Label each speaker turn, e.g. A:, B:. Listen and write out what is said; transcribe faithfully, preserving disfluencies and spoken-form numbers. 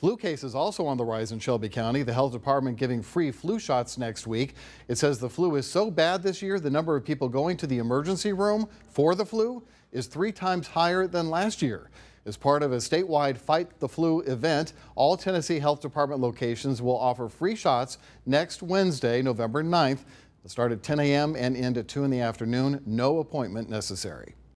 A: Flu cases also on the rise in Shelby County. The health department giving free flu shots next week. It says the flu is so bad this year, the number of people going to the emergency room for the flu is three times higher than last year. As part of a statewide Fight the Flu event, all Tennessee Health Department locations will offer free shots next Wednesday, November ninth. They'll start at ten a m and end at two in the afternoon. No appointment necessary.